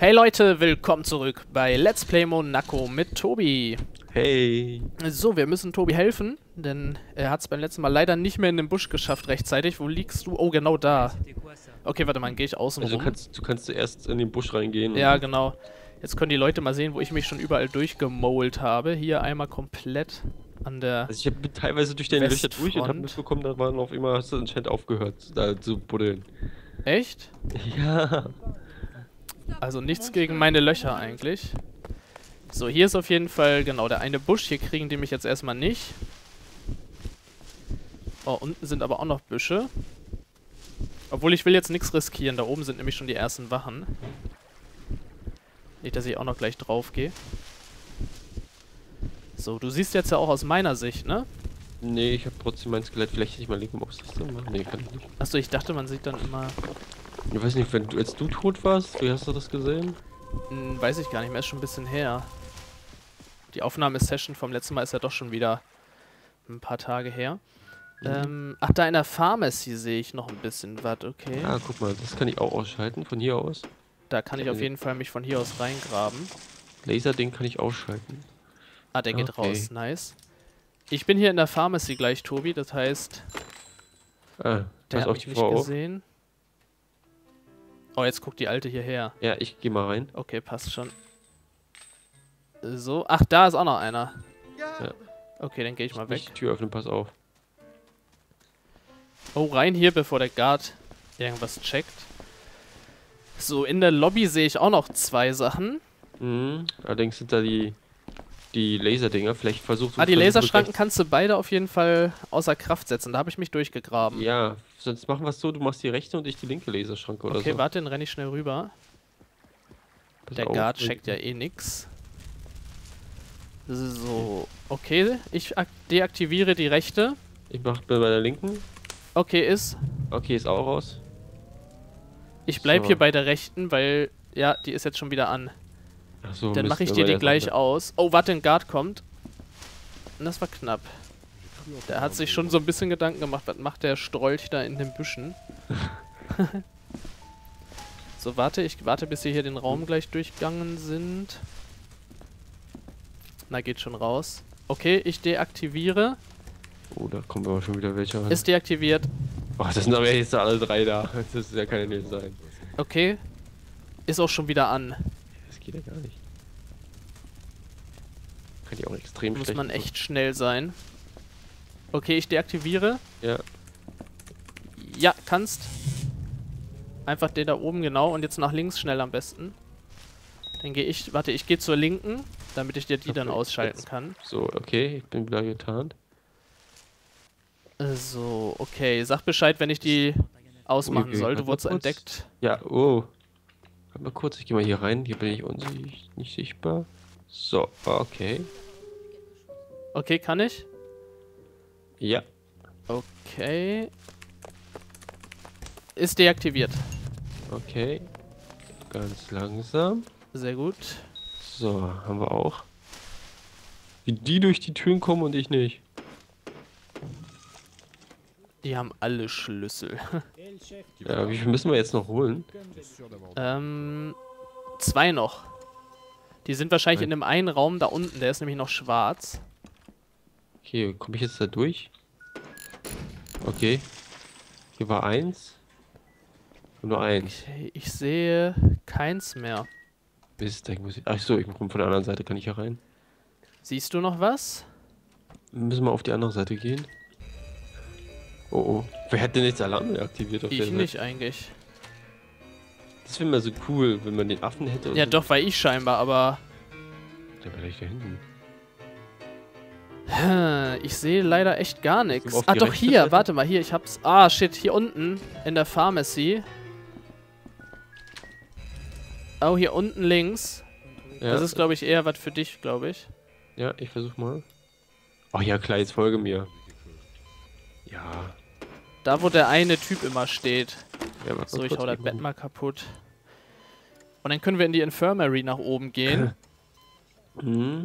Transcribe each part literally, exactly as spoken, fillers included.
Hey Leute, willkommen zurück bei Let's Play Monaco mit Tobi. Hey. So, wir müssen Tobi helfen, denn er hat es beim letzten Mal leider nicht mehr in den Busch geschafft rechtzeitig. Wo liegst du? Oh, genau da. Okay, warte mal, dann gehe ich außen Also rum. kannst, du kannst zuerst in den Busch reingehen. Ja, genau. Jetzt können die Leute mal sehen, wo ich mich schon überall durchgemolt habe. Hier einmal komplett an der Also ich habe teilweise durch deine Löcher durch und habe Westfront. mitbekommen, da waren auf immer, hast du anscheinend aufgehört, da zu buddeln. Echt? Ja. Also nichts gegen meine Löcher eigentlich. So, hier ist auf jeden Fall, genau, der eine Busch. Hier kriegen die mich jetzt erstmal nicht. Oh, unten sind aber auch noch Büsche. Obwohl, ich will jetzt nichts riskieren. Da oben sind nämlich schon die ersten Wachen. Nicht, dass ich auch noch gleich drauf gehe. So, du siehst jetzt ja auch aus meiner Sicht, ne? Nee, ich habe trotzdem mein Skelett. Vielleicht hätte ich mal linken Box das dann machen. Nee, kann ich nicht. Achso, ich dachte, man sieht dann immer... Ich weiß nicht, wenn du, als du tot warst, wie hast du das gesehen? Hm, weiß ich gar nicht mehr, ist schon ein bisschen her. Die Aufnahmesession vom letzten Mal ist ja doch schon wieder ein paar Tage her. Mhm. Ähm, ach, da in der Pharmacy sehe ich noch ein bisschen was, okay. Ah, guck mal, das kann ich auch ausschalten, von hier aus. Da kann ich auf jeden Fall mich von hier aus reingraben. Laserding kann ich ausschalten. Ah, der geht Okay. raus, nice. Ich bin hier in der Pharmacy gleich, Tobi, das heißt, Ah, der pass hat auf mich die nicht Frau auf. gesehen. Oh, jetzt guckt die Alte hierher. Ja, ich geh mal rein. Okay, passt schon. So, ach, da ist auch noch einer. Ja. Okay, dann gehe ich mal Nicht weg. die Tür öffnen, pass auf. Oh, rein hier, bevor der Guard irgendwas checkt. So, in der Lobby sehe ich auch noch zwei Sachen. Mhm. Allerdings sind da die, die Laserdinger. Vielleicht versuchst du... Ah, die versuchst du Laserschranken rechts- kannst du beide auf jeden Fall außer Kraft setzen. Da habe ich mich durchgegraben. Ja, sonst machen wir es so, du machst die rechte und ich die linke Laserschranke oder Okay, so. warte, dann renne ich schnell rüber. Pass Der auf. Guard checkt ja eh nix. So, okay. Ich ak- deaktiviere die rechte. Ich mach bei der linken. Okay, ist. Okay, ist auch raus. Ich bleib So. hier bei der rechten, weil, ja, die ist jetzt schon wieder an. Achso, Dann mache ich dir die gleich aus. Oh, warte, ein Guard kommt. Und das war knapp. Der hat sich schon so ein bisschen Gedanken gemacht, was macht der Strolch da in den Büschen. So, warte, ich warte, bis sie hier den Raum gleich durchgegangen sind. Na, geht schon raus. Okay, ich deaktiviere. Oh, da kommen aber schon wieder welche an. Ist deaktiviert. Oh, das sind aber jetzt alle drei da. Das ja, kann ja nicht sein. Okay. Ist auch schon wieder an. Das geht ja gar nicht. Kann die auch extrem Muss schlecht man machen. echt schnell sein. Okay, ich deaktiviere. Ja. Ja, kannst. Einfach den da oben, genau. Und jetzt nach links schnell am besten. Dann gehe ich, warte, ich gehe zur linken, damit ich dir die dann Okay, ausschalten jetzt. kann. So, okay, ich bin wieder getarnt. Äh, So, okay. Sag Bescheid, wenn ich die ausmachen Uiuiui, soll. warte Du mal wurdest kurz. entdeckt. Ja, oh. Warte mal kurz, ich gehe mal hier rein. Hier bin ich unsicht, nicht sichtbar. So, okay. Okay, kann ich? Ja. Okay. Ist deaktiviert. Okay. Ganz langsam. Sehr gut. So, haben wir auch. Wie die durch die Türen kommen und ich nicht. Die haben alle Schlüssel. Ja, wie viel müssen wir jetzt noch holen? ähm, zwei noch. Die sind wahrscheinlich Zwei. in dem einen Raum da unten. Der ist nämlich noch schwarz. Okay, komme ich jetzt da durch? Okay. Hier war eins. Und nur eins. Okay, ich sehe keins mehr. Mist, da muss ich. Achso, ich komme von der anderen Seite, kann ich hier rein? Siehst du noch was? Müssen wir auf die andere Seite gehen? Oh oh. Wer hat denn jetzt Alarm aktiviert auf der Ich Seite? nicht eigentlich. Das wäre mal so cool, wenn man den Affen hätte. und Ja so. doch, weil ich scheinbar, aber... Der war gleich da hinten. Ich sehe leider echt gar nichts. auf Ah die doch, rechte hier, Seite? warte mal, hier, ich hab's... Ah, shit, hier unten in der Pharmacy. Oh, hier unten links. Ja, Das ist, glaube ich, eher was für dich, glaube ich. ja, ich versuch mal. Oh ja, klar, jetzt folge mir. Ja. Da, wo der eine Typ immer steht. Ja, warte So, mal ich kurz, hau das ich Bett guck. mal kaputt. Und dann können wir in die Infirmary nach oben gehen. Mhm.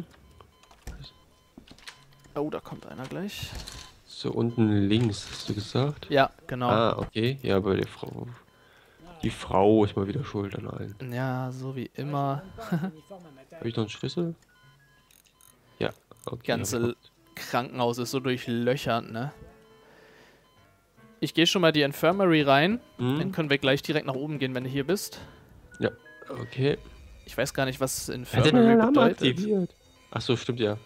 Oh, da kommt einer gleich. So, unten links, hast du gesagt? Ja, genau. Ah, okay. Ja, bei der Frau. Die Frau ist mal wieder schuld an allen. Ja, so wie immer. Habe ich noch einen Schlüssel? Ja, okay. Ganze Krankenhaus ist so durchlöchert, ne? Ich gehe schon mal die Infirmary rein. Hm? Dann können wir gleich direkt nach oben gehen, wenn du hier bist. Ja, okay. Ich weiß gar nicht, was Hat der den Infirmary Alarm bedeutet. aktiviert? Ach so, stimmt ja.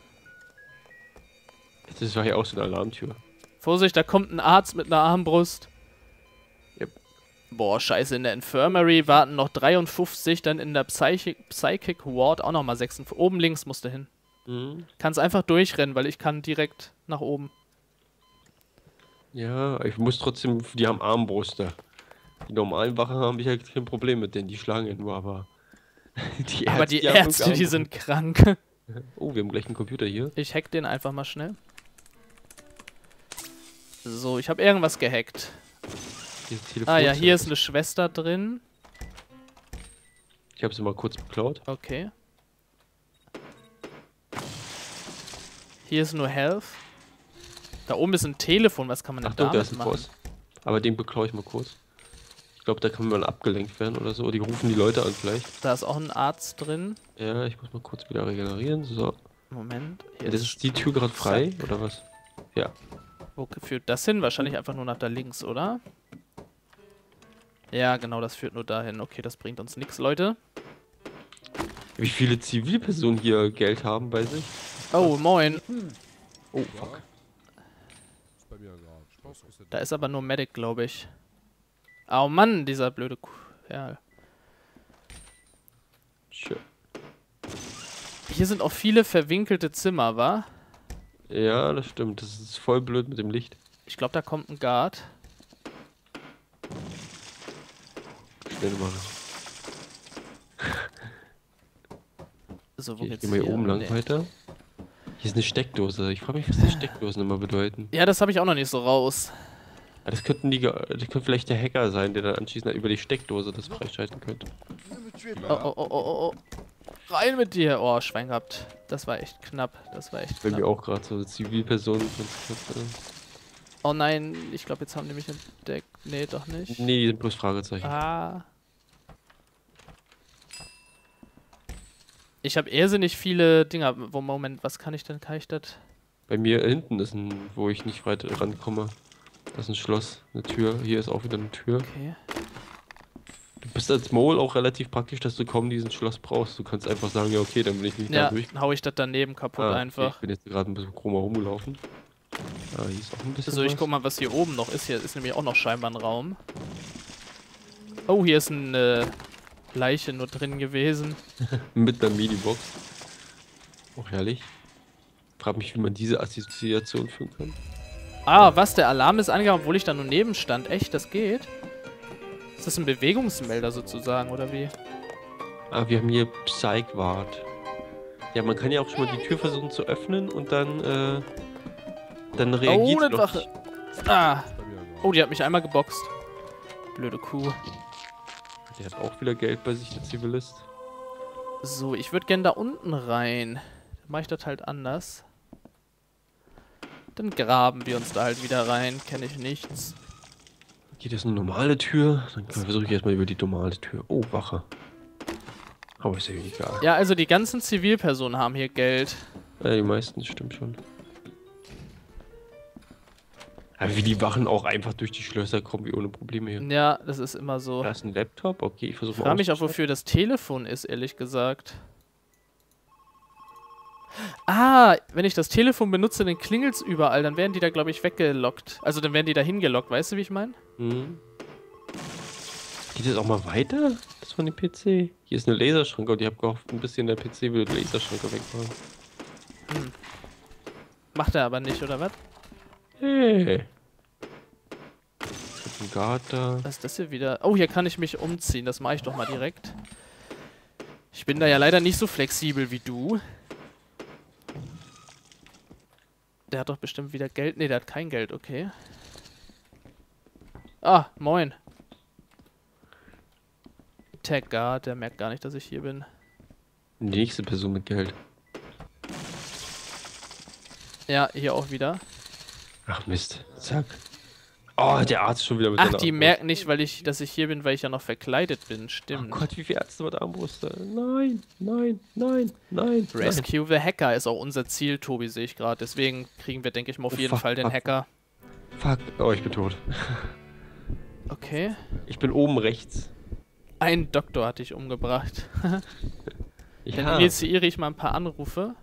Das war ja auch so eine Alarmtür. Vorsicht, da kommt ein Arzt mit einer Armbrust. Yep. Boah, scheiße, in der Infirmary warten noch dreiundfünfzig, dann in der Psychic, Psychic Ward auch nochmal sechsundfünfzig. Oben links musst du hin. Mhm. Kannst einfach durchrennen, weil ich kann direkt nach oben. Ja, ich muss trotzdem, die haben Armbruster. Die normalen Wachen haben ich halt kein Problem mit denen, die schlagen ja nur, aber die Aber die haben Ärzte, die Armbrust. sind krank. Oh, wir haben gleich einen Computer hier. Ich hack den einfach mal schnell. So, ich habe irgendwas gehackt. Hier ist Ah ja, Telefonzelle. hier ist eine Schwester drin. Ich habe sie mal kurz beklaut. Okay. Hier ist nur Health. Da oben ist ein Telefon, was kann man denn Achtung, da damit ist ein machen? Boss. Aber den beklaue ich mal kurz. Ich glaube, da kann man abgelenkt werden oder so. Die rufen die Leute an vielleicht. Da ist auch ein Arzt drin. Ja, ich muss mal kurz wieder regenerieren. So. Moment. Hier Das ist die Tür gerade frei, oder was? Ja. Wo führt das hin? Wahrscheinlich einfach nur nach da links, oder? Ja, genau, das führt nur dahin. Okay, das bringt uns nichts, Leute. Wie viele Zivilpersonen hier Geld haben bei sich? Oh, moin. Oh, fuck. Da ist aber nur Medic, glaube ich. Oh Mann, dieser blöde Kerl. Sure. Hier sind auch viele verwinkelte Zimmer, wa? Ja, das stimmt. Das ist voll blöd mit dem Licht. Ich glaube, da kommt ein Guard. Schnell machen. So, wo Okay, ich geht's gehe mal hier oben lang Nee. weiter. Hier ist eine Steckdose. Ich frage mich, was die Steckdosen immer bedeuten. Ja, das habe ich auch noch nicht so raus. Ja, das könnten die, ge- das könnte vielleicht der Hacker sein, der dann anschließend über die Steckdose das freischalten könnte. Oh, oh, oh, oh, oh. Rein mit dir. Oh, Schwein gehabt. Das war echt knapp. Das war echt Wenn wir knapp. auch gerade so Zivilpersonen. Oh nein, ich glaube, jetzt haben die mich entdeckt. Nee, doch nicht. Nee, die sind bloß Fragezeichen. Ah. Ich habe irrsinnig viele Dinger. Wo, Moment, was kann ich denn? Kann ich das? Bei mir hinten ist ein, wo ich nicht weit rankomme. Das ist ein Schloss, eine Tür. Hier ist auch wieder eine Tür. Okay. Du bist als Mole auch relativ praktisch, dass du kaum diesen Schloss brauchst. Du kannst einfach sagen, ja okay, dann bin ich nicht da Ja, durch. hau ich das daneben kaputt Ah, okay, einfach. ich bin jetzt gerade ein bisschen krumm rumgelaufen. Ah, hier ist auch ein bisschen So, ich was. guck mal, was hier oben noch ist. Hier ist nämlich auch noch scheinbar ein Raum. Oh, hier ist eine Leiche nur drin gewesen. Mit einer Minibox. Auch herrlich. Frag mich, wie man diese Assoziation führen kann. Ah, was? Der Alarm ist angegangen, obwohl ich da nur neben stand. Echt, das geht? Ist das ein Bewegungsmelder sozusagen, oder wie? Ah, wir haben hier Psych-Ward. Ja, man kann ja auch schon mal die Tür versuchen zu öffnen und dann, äh, dann reagiert Oh, sie eine noch Wache. nicht. Ah. Oh, die hat mich einmal geboxt. Blöde Kuh. Der hat auch wieder Geld bei sich, der Zivilist. So, ich würde gern da unten rein. Dann mache ich das halt anders. Dann graben wir uns da halt wieder rein. Kenne ich nichts. Geht das eine normale Tür? Dann versuche ich erstmal über die normale Tür. Oh, Wache. Aber ist ja egal. Ja, also die ganzen Zivilpersonen haben hier Geld. Ja, die meisten, stimmt schon. Aber wie die Wachen auch einfach durch die Schlösser kommen, wie ohne Probleme hier. Ja, das ist immer so. Da ist ein Laptop, okay, ich Ich versuche mal frage mich auch, auszuschalten. wofür das Telefon ist, ehrlich gesagt. Ah, wenn ich das Telefon benutze, dann klingelt es überall. Dann werden die da, glaube ich, weggelockt. Also dann werden die da hingelockt. Weißt du, wie ich meine? Hm. Geht das auch mal weiter? Das von dem P C? Hier ist eine Laserschranke und ich habe gehofft, ein bisschen der P C will die Laserschranke wegmachen. Hm. Macht er aber nicht, oder was? Hey. Jetzt kommt ein Guard da. Was ist das hier wieder? Oh, hier kann ich mich umziehen. Das mache ich doch mal direkt. Ich bin da ja leider nicht so flexibel wie du. Der hat doch bestimmt wieder Geld. Ne, der hat kein Geld, okay. Ah, moin. Tag Guard, der merkt gar nicht, dass ich hier bin. Die nächste Person mit Geld. Ja, hier auch wieder. Ach Mist. Zack. Oh, der Arzt schon wieder mit Ach, seiner die Armbrust. merken nicht, weil ich, dass ich hier bin, weil ich ja noch verkleidet bin. Oh Stimmt. Gott, wie viele Ärzte mit Armbrust? Nein, nein, nein, nein. Rescue the Hacker ist auch unser Ziel, Tobi, sehe ich gerade. Deswegen kriegen wir, denke ich mal, auf Oh, jeden fuck, Fall den fuck, Hacker. Fuck. Oh, ich bin tot. Okay. Ich bin oben rechts. Ein Doktor hatte ich umgebracht. Dann Ja, initiiere ich mal ein paar Anrufe.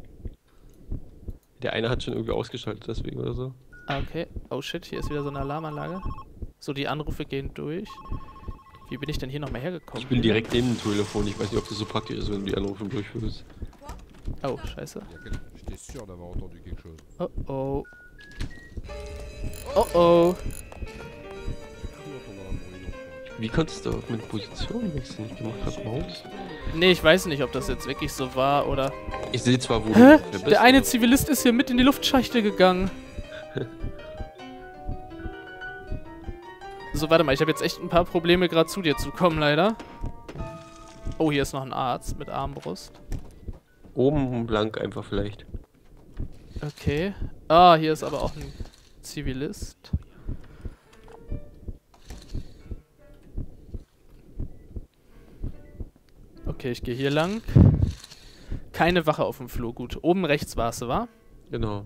der eine hat schon irgendwie ausgeschaltet, deswegen oder so. Ah, okay. Oh shit, hier ist wieder so eine Alarmanlage. So, die Anrufe gehen durch. Wie bin ich denn hier nochmal hergekommen? Ich bin direkt neben dem Telefon. Ich weiß nicht, ob das so praktisch ist, wenn du die Anrufe durchführst. Oh, scheiße. Il y a quel- J'étais sûr d'avoir entendu quelque chose. Oh oh. Oh oh. J'ai cru entendre un bruit dans le coin. Wie konntest du auf meine Position wechseln? Ich gemacht habe Maus. Nee, ich weiß nicht, ob das jetzt wirklich so war oder... Ich sehe zwar, wo Hä? du bist. Der eine aber- Zivilist ist hier mit in die Luftschächte gegangen. So, warte mal, ich habe jetzt echt ein paar Probleme, gerade zu dir zu kommen, leider. Oh, hier ist noch ein Arzt mit Armbrust. Oben blank einfach vielleicht. Okay. Ah, hier ist aber auch ein Zivilist. Okay, ich gehe hier lang. Keine Wache auf dem Flur. Gut, oben rechts war es, wa? Genau.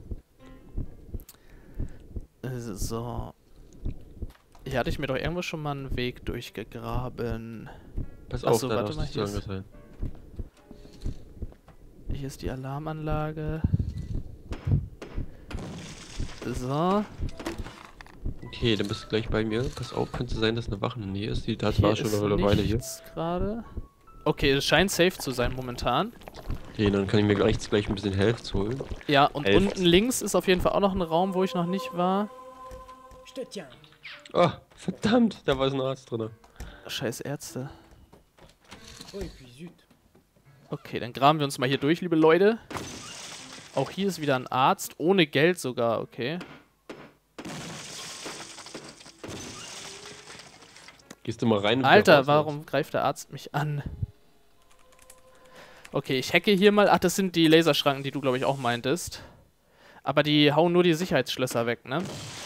Äh, So. Hier hatte ich mir doch irgendwo schon mal einen Weg durchgegraben. Pass Ach auf, so, da warte darfst mal, du hier zu ist- sein. Hier ist die Alarmanlage. So. Okay, dann bist du gleich bei mir. Pass auf, könnte sein, dass eine Wache in der Nähe ist. Die Tat Hier war schon ist eine Weile hier. nichts gerade. Okay, es scheint safe zu sein momentan. Okay, dann kann ich mir gleich, gleich ein bisschen Health holen. Ja, und Elf. unten links ist auf jeden Fall auch noch ein Raum, wo ich noch nicht war. Je te tiens. Oh, verdammt, da war so ein Arzt drin. Scheiß Ärzte. Oh, et puis zut. Okay, dann graben wir uns mal hier durch, liebe Leute. Auch hier ist wieder ein Arzt, ohne Geld sogar, okay. Gehst du mal rein und wieder Alter, raus, warum greift der Arzt mich an? Okay, ich hacke hier mal. Ach, das sind die Laserschranken, die du, glaube ich, auch meintest. Aber die hauen nur die Sicherheitsschlösser weg, ne?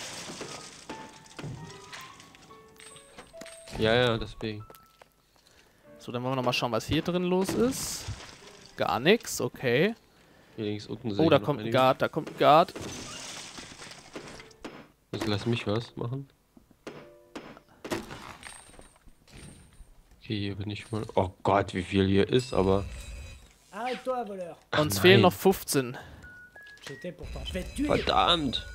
Ja, ja, deswegen. So, dann wollen wir nochmal schauen, was hier drin los ist. Gar nichts, okay. Hier links unten sehe Oh, ich da noch kommt ein einige. Guard, da kommt ein Guard. Also lass mich was machen. Okay, hier bin ich mal. Oh Gott, wie viel hier ist, aber. Arrête-toi, voleur. Ach Uns nein. fehlen noch fünfzehn. J'étais pourtant. Je vais te tuer. Verdammt!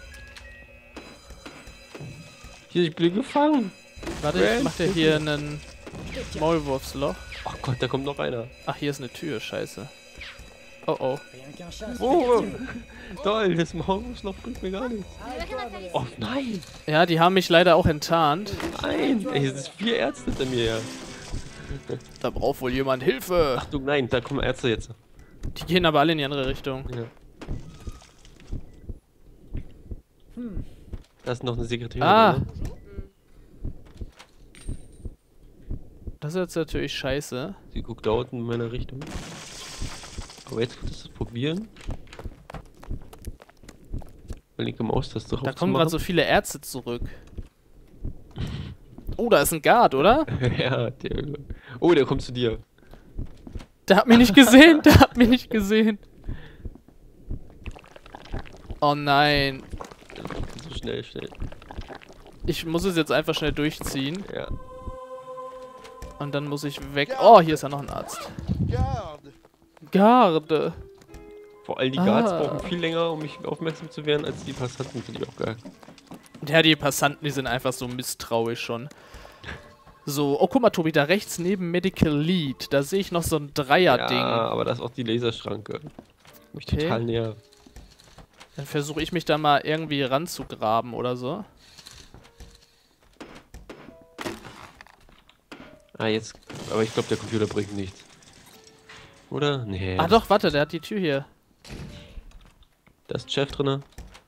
Hier, ich bin gefangen! Warte, ich mach dir hier einen Je te tiens. Maulwurfsloch. Oh Gott, da kommt noch einer. Ach, hier ist eine Tür, scheiße. Oh oh. Rien qu'un chat. Oh! Toll, das Maulwurfsloch bringt mir gar nichts. Arrête-toi, voleur. Oh nein! Ja, die haben mich leider auch enttarnt. Nein! Ey, hier sind vier Ärzte hinter mir, ja. Da braucht wohl jemand Hilfe. Ach du, nein, da kommen Ärzte jetzt. Die gehen aber alle in die andere Richtung. Ja. Hm. Da ist noch eine Sekretärin. Ah. Oder? Das ist jetzt natürlich scheiße. Sie guckt da unten in meine Richtung. Aber jetzt wird es probieren. Weil linke Maustaste drauf Da zu kommen gerade machen. so viele Ärzte zurück. Oh, da ist ein Guard, oder? Ja, der. Oh, der kommt zu dir. Der hat mich nicht gesehen, der hat mich nicht gesehen. Oh nein. So schnell, schnell. Ich muss es jetzt einfach schnell durchziehen. Ja. Und dann muss ich weg. Oh, hier ist ja noch ein Arzt. Garde! Garde. Vor allem die Guards Ah. brauchen viel länger, um mich aufmerksam zu werden, als die Passanten. Finde ich auch geil. Ja, die Passanten, die sind einfach so misstrauisch schon. So, oh guck mal, Tobi, da rechts neben Medical Lead, da sehe ich noch so ein Dreier-Ding. Ja, aber da ist auch die Laserschranke. Mich Okay. total näher. Dann versuche ich mich da mal irgendwie ranzugraben oder so. Ah, jetzt. Aber ich glaube, der Computer bringt nichts. Oder? Nee. Ah doch, warte, der hat die Tür hier. Da ist Chef drinne.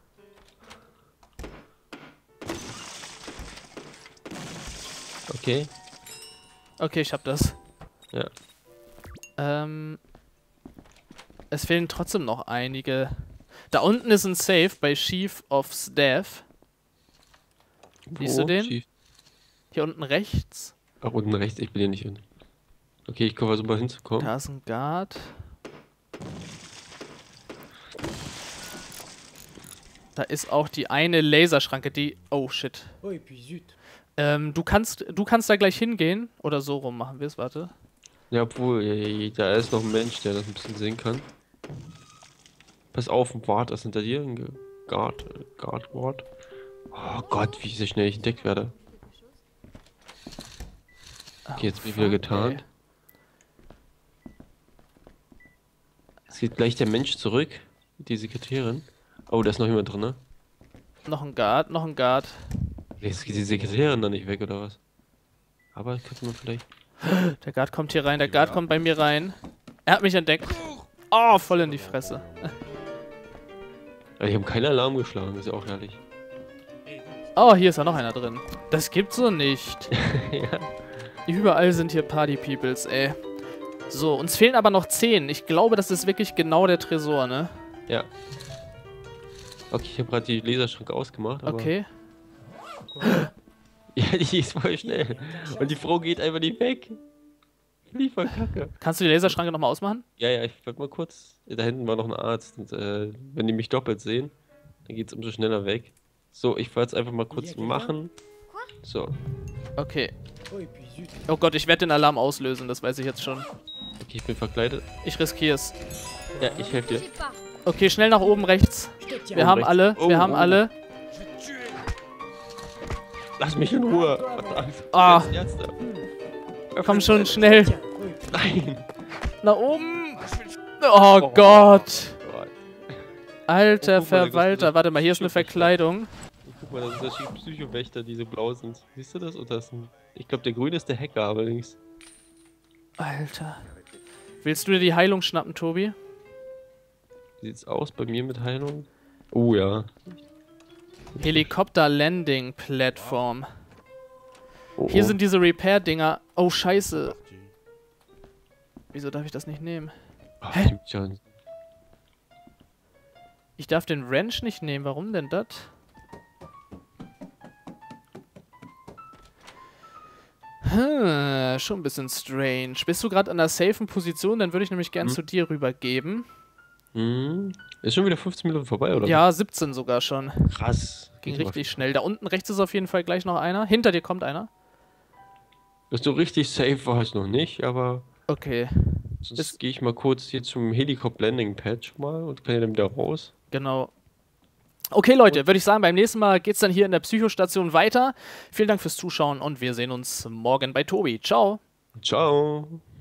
Okay. Okay, ich hab das. Ja. Ähm. Es fehlen trotzdem noch einige. Da unten ist ein Safe bei Chief of Staff. Siehst du den? Schief. Hier unten rechts. Ach, unten rechts, ich bin hier nicht unten. Okay, ich komme versuchen mal hinzukommen. Da ist ein Guard. Da ist auch die eine Laserschranke, die... Oh, shit. Oh, et puis zut. Ähm, du kannst, du kannst da gleich hingehen. Oder so rum machen wir es, warte. Ja, obwohl, ja, ja, ja, da ist noch ein Mensch, der das ein bisschen sehen kann. Pass auf, ein Wart ist hinter dir. Ein Ge- Guard, äh, Guard, Ward. Oh Gott, wie sehr schnell ich entdeckt werde. Okay, jetzt bin ich wieder fuck, getarnt. ey. Es geht gleich der Mensch zurück. Die Sekretärin. Oh, da ist noch jemand drin, ne? Noch ein Guard, noch ein Guard. Jetzt geht die Sekretärin dann nicht weg, oder was? Aber könnte man vielleicht... Der Guard kommt hier rein, der Guard kommt bei mir rein. Er hat mich entdeckt. Oh, voll in die Fresse. Also, ich habe keinen Alarm geschlagen, ist ja auch herrlich. Oh, hier ist ja noch einer drin. Das gibt's so nicht. Ja. Überall sind hier Party-Peoples, ey. So, uns fehlen aber noch zehn. Ich glaube, das ist wirklich genau der Tresor, ne? Ja. Okay, ich habe gerade die Laserschranke ausgemacht, aber... Okay. Ja, die ist voll schnell. Und die Frau geht einfach nicht weg. Wie voll kacke. Kannst du die Laserschranke nochmal ausmachen? Ja, ja, ich wollte mal kurz... Da hinten war noch ein Arzt. Und äh, wenn die mich doppelt sehen, dann geht's umso schneller weg. So, ich wollte es einfach mal kurz machen. So. Okay. Oh, et puis zut. Oh Gott, ich werde den Alarm auslösen, das weiß ich jetzt schon. Okay, ich bin verkleidet. Ich riskiere es. Ja, ich helfe dir. Okay, schnell nach oben rechts. Je te tiens. Wir haben rechts. alle, Oh, wir haben oh. alle. Lass mich in Ruhe. Verdammt. Ah. Du bist Ärzte. Komm schon, schnell. Tiens. Oh, et puis Nein. Nach oben. Oh Gott. Gott. Alter Oh, guck mal, da Verwalter. gibt's- Warte mal, hier ist eine Verkleidung. Guck mal, das ist der Psychowächter, die so blau sind. Siehst du das? Und das ist ein... Ich glaube, der grüne ist der Hacker, allerdings. Alter. Willst du dir die Heilung schnappen, Tobi? Wie sieht's aus bei mir mit Heilung? Oh ja. Helikopter-Landing-Plattform. Oh, Hier oh. sind diese Repair-Dinger. Oh, scheiße. Wieso darf ich das nicht nehmen? Ach, Hä? stimmt schon. Ich darf den Wrench nicht nehmen. Warum denn das? Hm, schon ein bisschen strange. Bist du gerade an der safen Position? Dann würde ich nämlich gern Hm. zu dir rübergeben. Hm. Ist schon wieder fünfzehn Minuten vorbei, oder? Ja, siebzehn sogar schon. Krass. Ging Geht aber- richtig schnell. Da unten rechts ist auf jeden Fall gleich noch einer. Hinter dir kommt einer. Dass du richtig safe warst noch nicht, aber Okay, sonst Ist- gehe ich mal kurz hier zum Helikopter-Landing-Pad schon mal und kann ja dann wieder raus. genau. Okay, Leute, würde ich sagen, beim nächsten Mal geht's dann hier in der Psychostation weiter. Vielen Dank fürs Zuschauen und wir sehen uns morgen bei Tobi. Ciao. Ciao.